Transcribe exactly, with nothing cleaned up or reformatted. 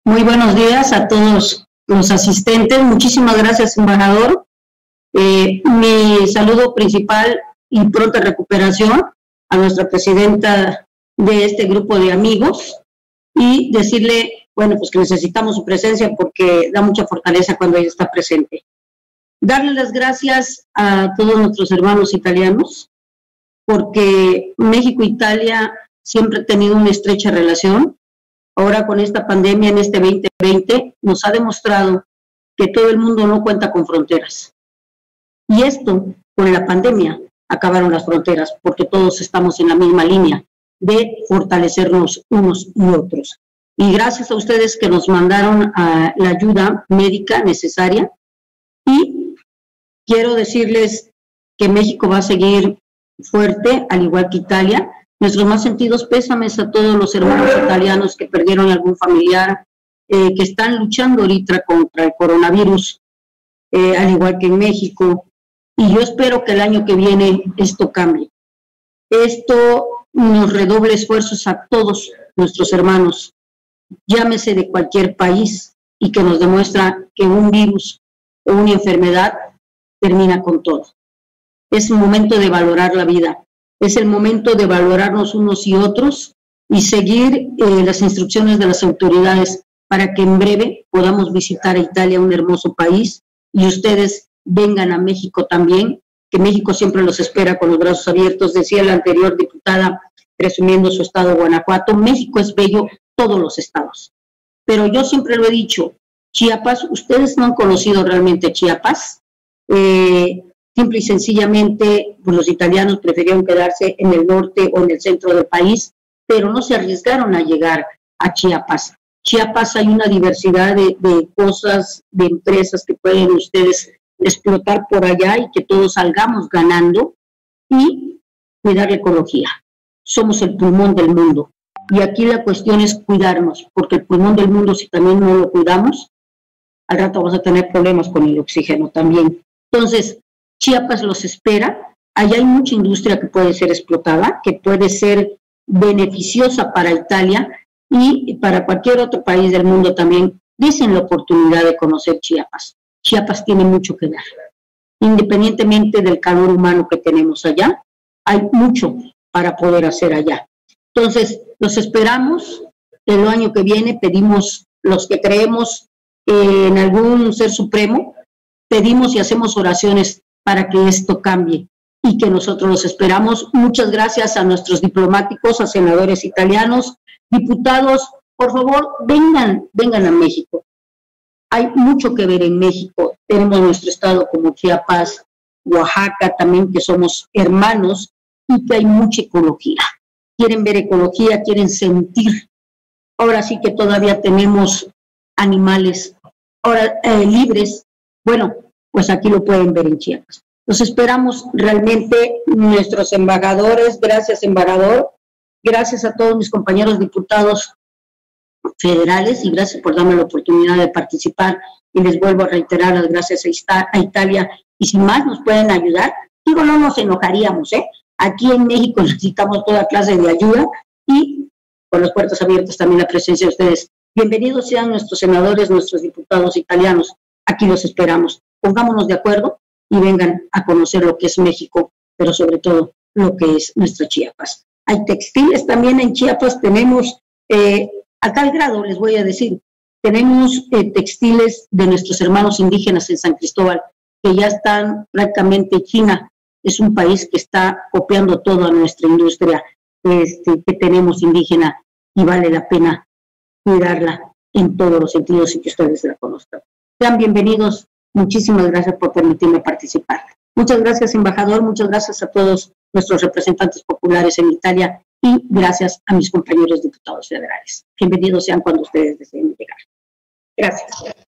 Muy buenos días a todos los asistentes. Muchísimas gracias, embajador. Eh, mi saludo principal y pronta recuperación a nuestra presidenta de este grupo de amigos y decirle, bueno, pues que necesitamos su presencia porque da mucha fortaleza cuando ella está presente. Darle las gracias a todos nuestros hermanos italianos porque México e Italia siempre han tenido una estrecha relación. Ahora con esta pandemia en este veinte veinte nos ha demostrado que todo el mundo no cuenta con fronteras. Y esto, con la pandemia, acabaron las fronteras porque todos estamos en la misma línea de fortalecernos unos y otros. Y gracias a ustedes que nos mandaron a la ayuda médica necesaria. Y quiero decirles que México va a seguir fuerte, al igual que Italia. Nuestros más sentidos pésames a todos los hermanos italianos que perdieron algún familiar, eh, que están luchando ahorita contra el coronavirus, eh, al igual que en México. Y yo espero que el año que viene esto cambie. Esto nos redoble esfuerzos a todos nuestros hermanos, llámese de cualquier país, y que nos demuestra que un virus o una enfermedad termina con todo. Es un momento de valorar la vida. Es el momento de valorarnos unos y otros y seguir eh, las instrucciones de las autoridades para que en breve podamos visitar a Italia, un hermoso país, y ustedes vengan a México también, que México siempre los espera con los brazos abiertos. Decía la anterior diputada, presumiendo su estado Guanajuato, México es bello, todos los estados. Pero yo siempre lo he dicho, Chiapas, ustedes no han conocido realmente Chiapas, eh, simple y sencillamente, pues los italianos prefirieron quedarse en el norte o en el centro del país, pero no se arriesgaron a llegar a Chiapas. Chiapas hay una diversidad de, de cosas, de empresas que pueden ustedes explotar por allá y que todos salgamos ganando, y cuidar la ecología. Somos el pulmón del mundo. Y aquí la cuestión es cuidarnos, porque el pulmón del mundo, si también no lo cuidamos, al rato vamos a tener problemas con el oxígeno también. Entonces, Chiapas los espera. Allá hay mucha industria que puede ser explotada, que puede ser beneficiosa para Italia y para cualquier otro país del mundo también. Dicen la oportunidad de conocer Chiapas. Chiapas tiene mucho que dar. Independientemente del calor humano que tenemos allá, hay mucho para poder hacer allá. Entonces, los esperamos el año que viene. Pedimos, los que creemos eh, en algún ser supremo, pedimos y hacemos oraciones para que esto cambie y que nosotros los esperamos. Muchas gracias a nuestros diplomáticos, a senadores italianos, diputados, por favor, vengan, vengan a México. Hay mucho que ver en México. Tenemos nuestro estado como Chiapas, Oaxaca también, que somos hermanos y que hay mucha ecología. Quieren ver ecología, quieren sentir. Ahora sí que todavía tenemos animales ahora eh, libres. Bueno, pues aquí lo pueden ver en Chiapas. Los esperamos realmente, nuestros embajadores. Gracias, embajador. Gracias a todos mis compañeros diputados federales y gracias por darme la oportunidad de participar. Y les vuelvo a reiterar las gracias a, a Italia. Y si más nos pueden ayudar, digo, no nos enojaríamos, ¿eh? Aquí en México necesitamos toda clase de ayuda y con las puertas abiertas también la presencia de ustedes. Bienvenidos sean nuestros senadores, nuestros diputados italianos. Aquí los esperamos. Pongámonos de acuerdo y vengan a conocer lo que es México, pero sobre todo lo que es nuestra Chiapas. Hay textiles también en Chiapas, tenemos, eh, a tal grado les voy a decir, tenemos eh, textiles de nuestros hermanos indígenas en San Cristóbal, que ya están prácticamente. China es un país que está copiando toda nuestra industria este, que tenemos indígena, y vale la pena cuidarla en todos los sentidos y que ustedes la conozcan. Sean bienvenidos. Muchísimas gracias por permitirme participar. Muchas gracias, embajador. Muchas gracias a todos nuestros representantes populares en Italia y gracias a mis compañeros diputados federales. Bienvenidos sean cuando ustedes deseen llegar. Gracias.